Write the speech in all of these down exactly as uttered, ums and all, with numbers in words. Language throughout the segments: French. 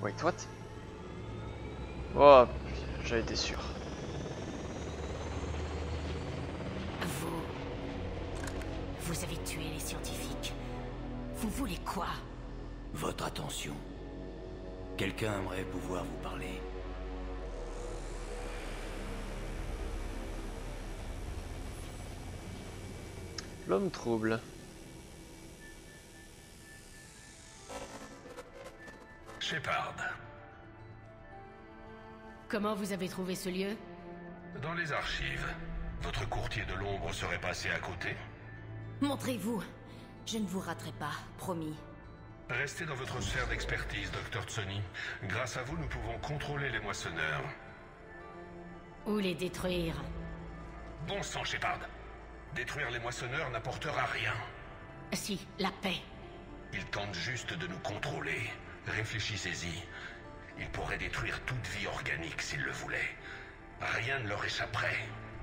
Wait, what? Oh, j'avais été sûr. Vous... Vous avez tué les scientifiques. Vous voulez quoi? Votre attention. Quelqu'un aimerait pouvoir vous parler. L'homme trouble. Shepard. Comment vous avez trouvé ce lieu? Dans les archives, votre courtier de l'ombre serait passé à côté? Montrez-vous. Je ne vous raterai pas, promis. Restez dans votre sphère d'expertise, docteur Tsoni. Grâce à vous, nous pouvons contrôler les moissonneurs. Ou les détruire. Bon sang, Shepard. Détruire les moissonneurs n'apportera rien. Si, la paix. Ils tentent juste de nous contrôler. Réfléchissez-y. Ils pourraient détruire toute vie organique s'ils le voulaient. Rien ne leur échapperait.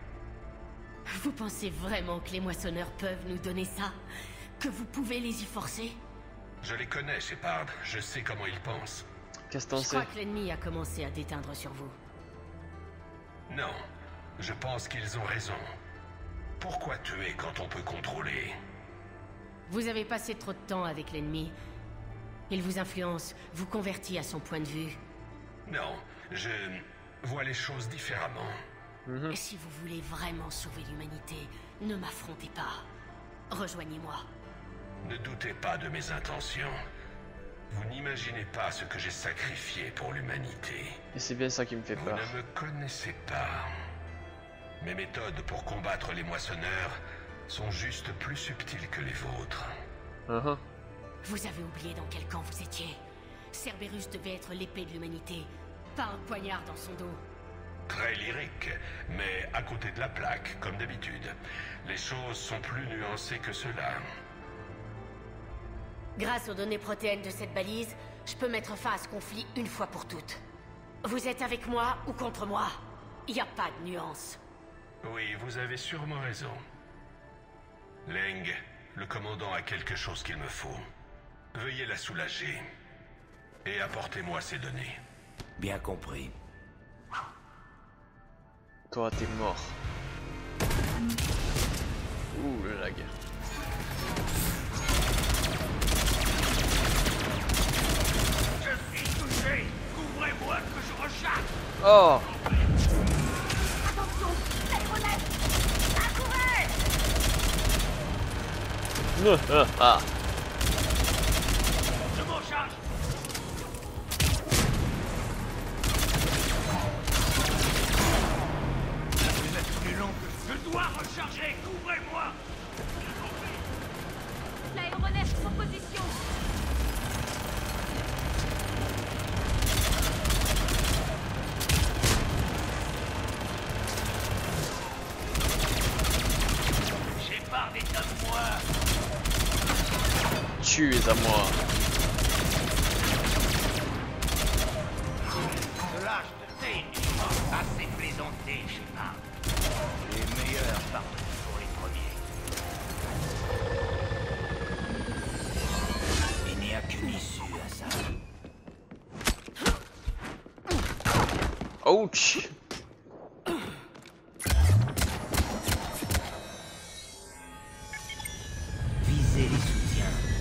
Vous pensez vraiment que les moissonneurs peuvent nous donner ça? Que vous pouvez les y forcer? Je les connais, Shepard. Je sais comment ils pensent. Qu'est-ce que t'en Je sais? crois que l'ennemi a commencé à déteindre sur vous. Non. Je pense qu'ils ont raison. Pourquoi tuer quand on peut contrôler? Vous avez passé trop de temps avec l'ennemi. Il vous influence, vous convertit à son point de vue. Non, je vois les choses différemment. Mhm. Si vous voulez vraiment sauver l'humanité, ne m'affrontez pas. Rejoignez-moi. Ne doutez pas de mes intentions. Vous n'imaginez pas ce que j'ai sacrifié pour l'humanité. Et c'est bien ça qui me fait Vous peur. ne me connaissez pas. Mes méthodes pour combattre les moissonneurs sont juste plus subtiles que les vôtres. Uh-huh. Vous avez oublié dans quel camp vous étiez. Cerberus devait être l'épée de l'humanité, pas un poignard dans son dos. Très lyrique, mais à côté de la plaque, comme d'habitude. Les choses sont plus nuancées que cela. Grâce aux données protéines de cette balise, je peux mettre fin à ce conflit une fois pour toutes. Vous êtes avec moi ou contre moi? Il n'y a pas de nuance. Oui, vous avez sûrement raison. Leng, le commandant a quelque chose qu'il me faut. Veuillez la soulager. Et apportez-moi ces données. Bien compris. Toi, t'es mort. Ouh, le lag. Je suis touché. Couvrez-moi que je recharge. Oh! Attention, l'aéronef! Accourez! Ah, ah. Je m'en charge. Vous êtes plus long que je dois recharger. Couvrez-moi. L'aéronef en position! Shepard est à moi. Tu es à moi. De l'âge de thé, assez plaisanté, Shepard. Les meilleurs partent toujours les premiers. Il n'y a qu'une issue à ça. Ouch! Visez les soutiens.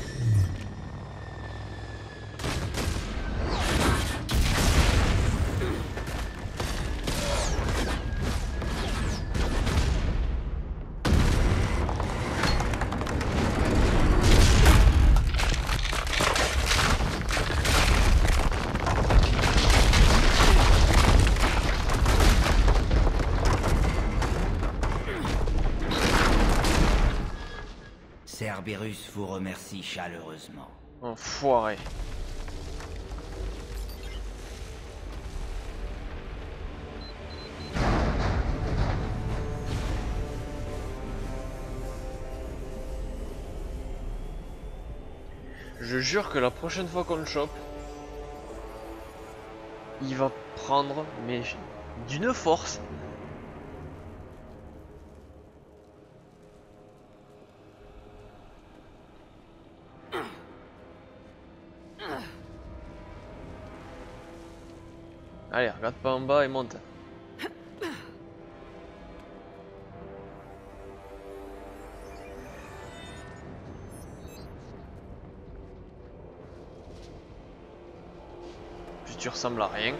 Cerberus vous remercie chaleureusement. Enfoiré. Je jure que la prochaine fois qu'on le chope, il va prendre, mais d'une force. Allez, regarde pas en bas et monte. Puis tu ressembles à rien.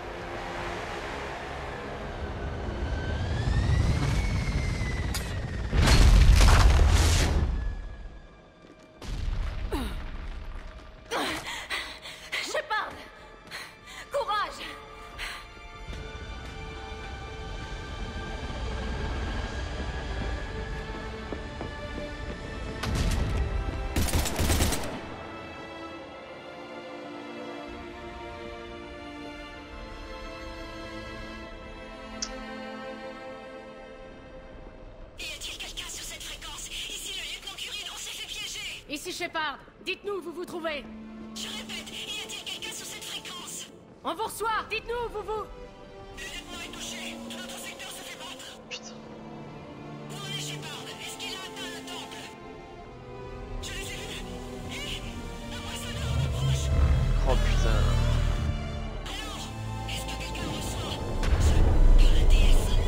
Ici Shepard, dites-nous où vous vous trouvez. Je répète, y a-t-il quelqu'un sur cette fréquence? On vous reçoit, dites-nous où vous vous... Le lieutenant est touché, tout notre secteur se fait battre. Putain. Où en est Shepard? Est-ce qu'il a atteint le temple? Je les ai vus. Et un moissonneur en approche. Oh putain. Alors, est-ce que quelqu'un reçoit? Je... Que la déesse, non!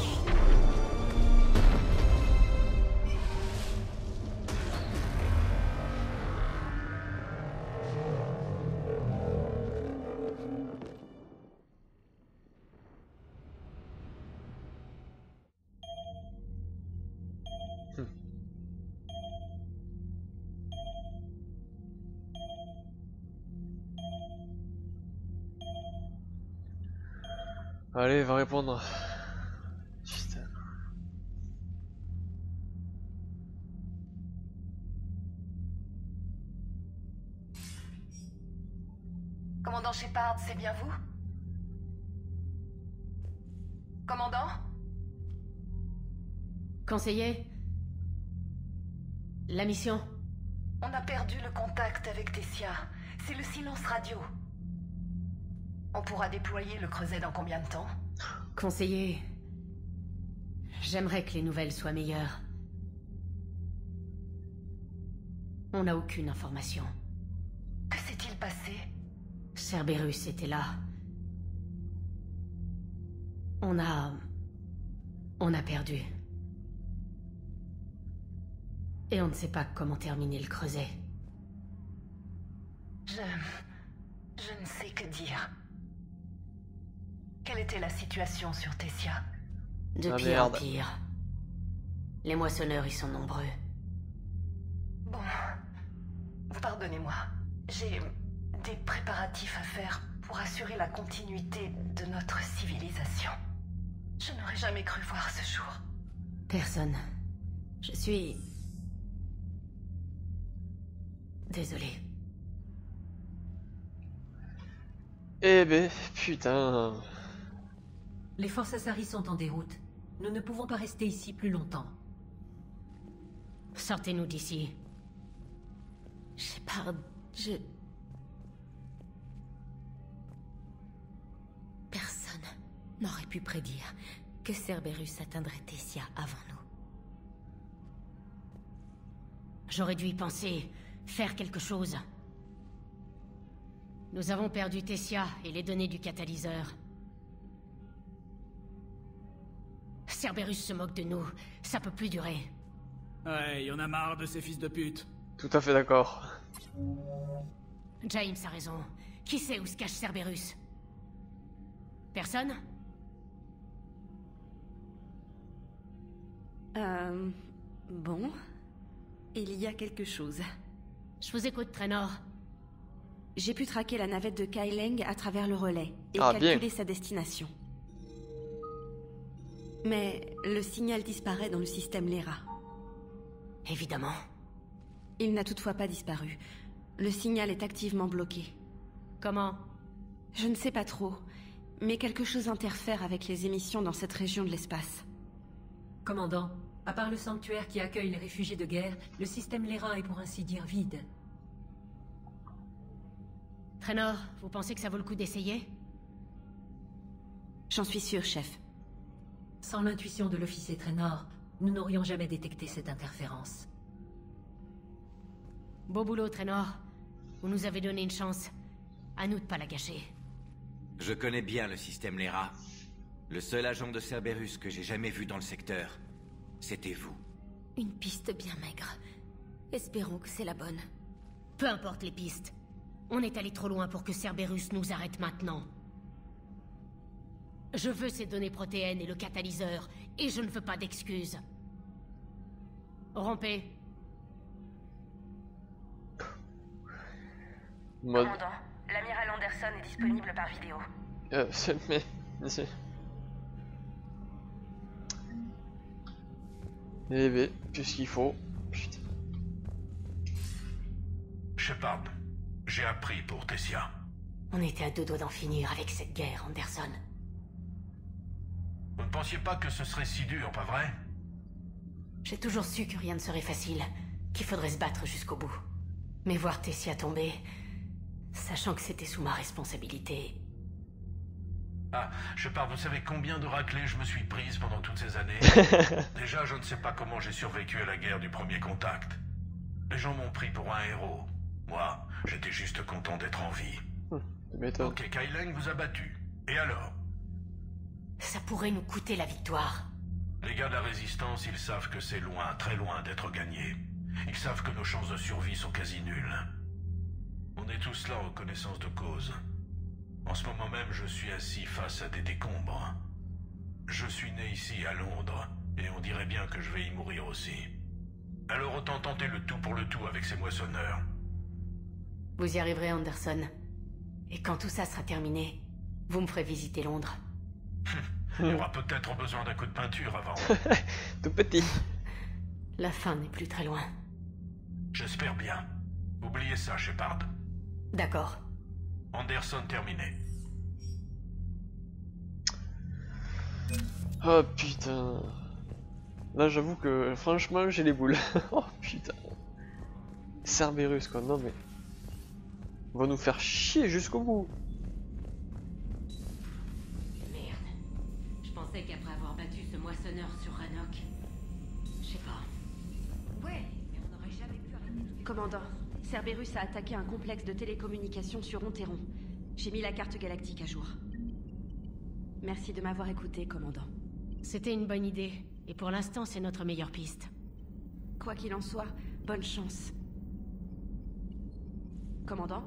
Allez, va répondre. Putain. Commandant Shepard, c'est bien vous? Commandant? Conseiller? La mission? On a perdu le contact avec Tessia. C'est le silence radio. On pourra déployer le creuset dans combien de temps? Conseiller... J'aimerais que les nouvelles soient meilleures. On n'a aucune information. Que s'est-il passé? Cerberus était là. On a... On a perdu. Et on ne sait pas comment terminer le creuset. Je... Je ne sais que dire. Quelle était la situation sur Tessia? De Ah, pire merde. en pire. Les moissonneurs y sont nombreux. Bon... Pardonnez-moi. J'ai des préparatifs à faire pour assurer la continuité de notre civilisation. Je n'aurais jamais cru voir ce jour. Personne. Je suis... Désolé. Eh ben, putain. Les forces Asari sont en déroute. Nous ne pouvons pas rester ici plus longtemps. Sortez-nous d'ici. Shepard, je... Personne n'aurait pu prédire que Cerberus atteindrait Tessia avant nous. J'aurais dû y penser, faire quelque chose. Nous avons perdu Tessia et les données du catalyseur. Cerberus se moque de nous, ça peut plus durer. Ouais, y en a marre de ces fils de pute. Tout à fait d'accord. James a raison. Qui sait où se cache Cerberus? Personne? Euh... Bon... Il y a quelque chose. Je vous écoute, Traynor. J'ai pu traquer la navette de Kai Leng à travers le relais et Ah, calculer bien. sa destination. Mais le signal disparaît dans le système Lyra. Évidemment. Il n'a toutefois pas disparu. Le signal est activement bloqué. Comment? Je ne sais pas trop, mais quelque chose interfère avec les émissions dans cette région de l'espace. Commandant, à part le sanctuaire qui accueille les réfugiés de guerre, le système Lyra est pour ainsi dire vide. Traynor, vous pensez que ça vaut le coup d'essayer? J'en suis sûr, chef. Sans l'intuition de l'officier Traynor, nous n'aurions jamais détecté cette interférence. Beau boulot, Traynor. Vous nous avez donné une chance. À nous de pas la gâcher. Je connais bien le système Lera. Le seul agent de Cerberus que j'ai jamais vu dans le secteur, c'était vous. Une piste bien maigre. Espérons que c'est la bonne. Peu importe les pistes. On est allé trop loin pour que Cerberus nous arrête maintenant. Je veux ces données protéennes et le catalyseur, et je ne veux pas d'excuses. Rompez. Mode. Commandant, l'amiral Anderson est disponible par vidéo. Euh, c'est... Mais... c'est... Eh ben, qu'est-ce qu'il faut? Putain. Shepard, j'ai appris pour Tessia. On était à deux doigts d'en finir avec cette guerre, Anderson. Vous ne pensiez pas que ce serait si dur, pas vrai? J'ai toujours su que rien ne serait facile, qu'il faudrait se battre jusqu'au bout. Mais voir Tessia tomber, sachant que c'était sous ma responsabilité... Ah, Shepard, vous savez combien de raclées je me suis prise pendant toutes ces années? Déjà, je ne sais pas comment j'ai survécu à la guerre du premier contact. Les gens m'ont pris pour un héros. Moi, j'étais juste content d'être en vie. Hum, ok, Kailang vous a battu. Et alors? Ça pourrait nous coûter la victoire. Les gars de la Résistance, ils savent que c'est loin, très loin d'être gagné. Ils savent que nos chances de survie sont quasi nulles. On est tous là en connaissance de cause. En ce moment même, je suis assis face à des décombres. Je suis né ici, à Londres, et on dirait bien que je vais y mourir aussi. Alors autant tenter le tout pour le tout avec ces moissonneurs. Vous y arriverez, Anderson. Et quand tout ça sera terminé, vous me ferez visiter Londres. Il y aura peut-être besoin d'un coup de peinture avant. Tout petit. La fin n'est plus très loin. J'espère bien. Oubliez ça, Shepard. D'accord. Anderson terminé. Oh putain. Là j'avoue que franchement j'ai les boules. Oh putain. Cerberus quoi, non mais... On va nous faire chier jusqu'au bout. Merde. Je pensais qu'après avoir battu ce moissonneur sur Rannoch... Je sais pas. Ouais, mais on n'aurait jamais pu arrêter... Commandant, Cerberus a attaqué un complexe de télécommunications sur Onteron. J'ai mis la carte galactique à jour. Merci de m'avoir écouté, commandant. C'était une bonne idée. Et pour l'instant, c'est notre meilleure piste. Quoi qu'il en soit, bonne chance. Commandant?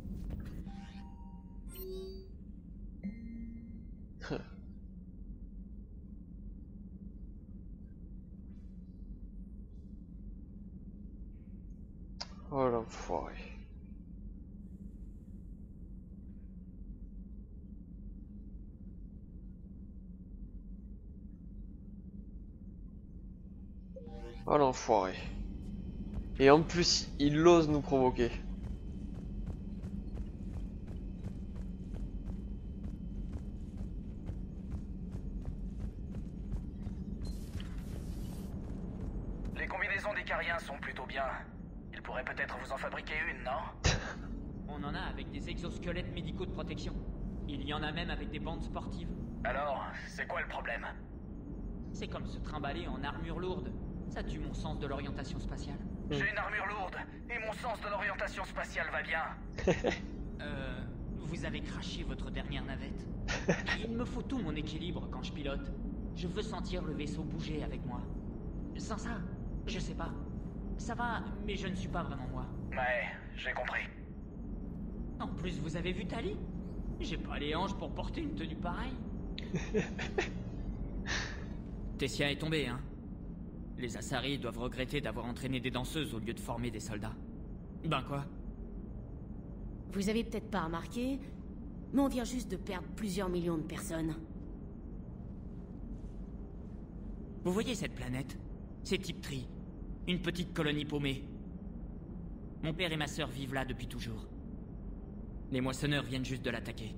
Oh l'enfoiré. Oh l'enfoiré. Et en plus, il ose nous provoquer. Les combinaisons des Cariens sont plutôt bien. Ils pourraient peut-être vous en fabriquer une, non? On en a avec des exosquelettes médicaux de protection. Il y en a même avec des bandes sportives. Alors, c'est quoi le problème? C'est comme se trimballer en armure lourde. Ça tue mon sens de l'orientation spatiale. J'ai une armure lourde, et mon sens de l'orientation spatiale va bien. euh... Vous avez craché votre dernière navette. Il me faut tout mon équilibre quand je pilote. Je veux sentir le vaisseau bouger avec moi. Sans ça, je sais pas. Ça va, mais je ne suis pas vraiment moi. Ouais, j'ai compris. En plus, vous avez vu Tali? J'ai pas les hanches pour porter une tenue pareille. Tessia est tombée, hein? Les Asari doivent regretter d'avoir entraîné des danseuses au lieu de former des soldats. Ben quoi? Vous avez peut-être pas remarqué, mais on vient juste de perdre plusieurs millions de personnes. Vous voyez cette planète? C'est Tiptree. Une petite colonie paumée. Mon père et ma sœur vivent là depuis toujours. Les moissonneurs viennent juste de l'attaquer.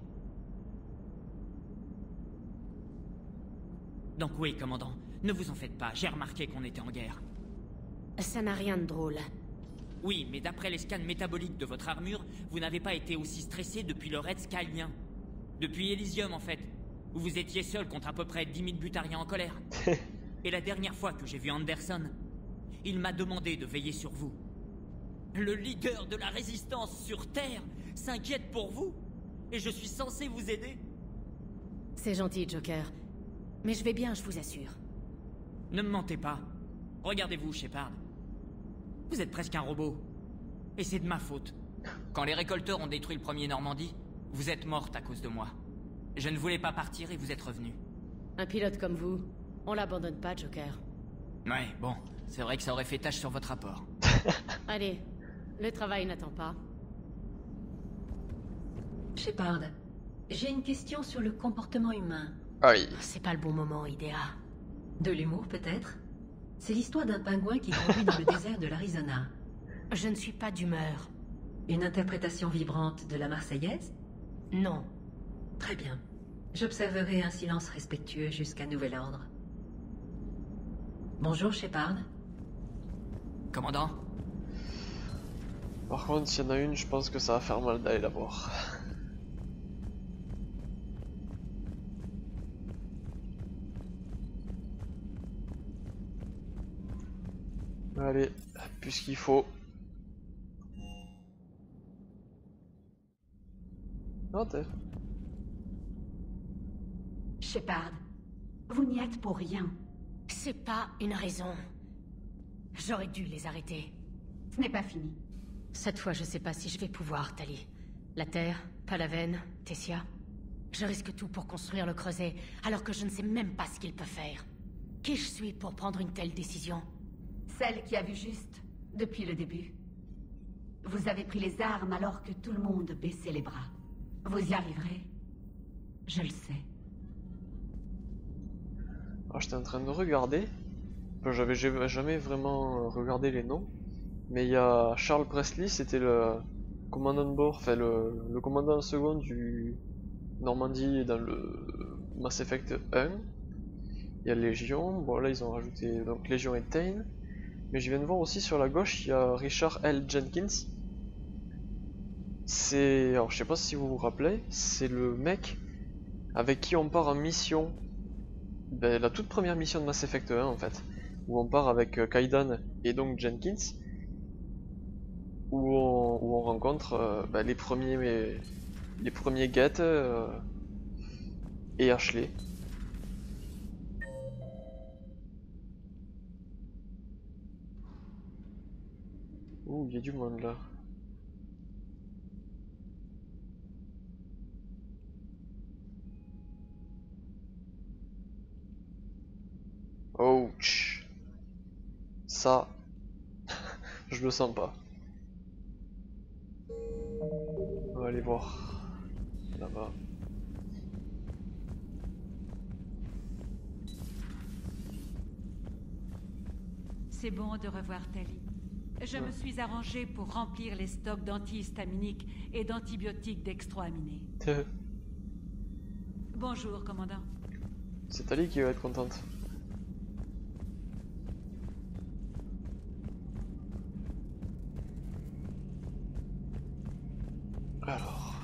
Donc oui, commandant, ne vous en faites pas, j'ai remarqué qu'on était en guerre. Ça n'a rien de drôle. Oui, mais d'après les scans métaboliques de votre armure, vous n'avez pas été aussi stressé depuis le raid skylien. Depuis Elysium, en fait, où vous étiez seul contre à peu près dix mille butariens en colère. Et la dernière fois que j'ai vu Anderson, il m'a demandé de veiller sur vous. Le leader de la résistance sur Terre s'inquiète pour vous, et je suis censé vous aider. C'est gentil, Joker. Mais je vais bien, je vous assure. Ne me mentez pas. Regardez-vous, Shepard. Vous êtes presque un robot. Et c'est de ma faute. Quand les récolteurs ont détruit le premier Normandie, vous êtes morte à cause de moi. Je ne voulais pas partir et vous êtes revenu. Un pilote comme vous, on l'abandonne pas, Joker. Ouais, bon, c'est vrai que ça aurait fait tâche sur votre rapport. Allez, le travail n'attend pas. Shepard, j'ai une question sur le comportement humain. Aïe. C'est pas le bon moment, Idea. De l'humour, peut-être? C'est l'histoire d'un pingouin qui grandit dans le désert de l'Arizona. Je ne suis pas d'humeur. Une interprétation vibrante de la Marseillaise? Non. Très bien. J'observerai un silence respectueux jusqu'à nouvel ordre. Bonjour, Shepard. Commandant? Par contre, s'il y en a une, je pense que ça va faire mal d'aller la voir. Allez, puisqu'il faut. Ah, t'es. Shepard, vous n'y êtes pour rien. C'est pas une raison. J'aurais dû les arrêter. Ce n'est pas fini. Cette fois, je sais pas si je vais pouvoir, Tali. La Terre, Palaven, Tessia. Je risque tout pour construire le creuset, alors que je ne sais même pas ce qu'il peut faire. Qui je suis pour prendre une telle décision? Celle qui a vu juste depuis le début. Vous avez pris les armes alors que tout le monde baissait les bras. Vous y arriverez. Je le sais. Alors j'étais en train de regarder. Enfin, j'avais jamais vraiment regardé les noms. Mais il y a Charles Presley, c'était le commandant de bord, enfin le, le commandant second du Normandie dans le Mass Effect un. Il y a Légion, bon là ils ont rajouté donc Légion et Tain. Mais je viens de voir aussi sur la gauche, il y a Richard L. Jenkins. C'est, alors je sais pas si vous vous rappelez, c'est le mec avec qui on part en mission, ben, la toute première mission de Mass Effect un en fait, où on part avec euh, Kaidan et donc Jenkins, où on, où on rencontre euh, ben, les premiers mais, les premiers Geth euh, et Ashley. Ouh, il y a du monde là. Ouch. Ça, je le sens pas. On va aller voir là-bas. C'est bon de revoir Tali. Je me suis arrangé pour remplir les stocks d'antihistaminiques et d'antibiotiques dextroaminés. Bonjour, commandant. C'est Tali qui va être contente. Alors...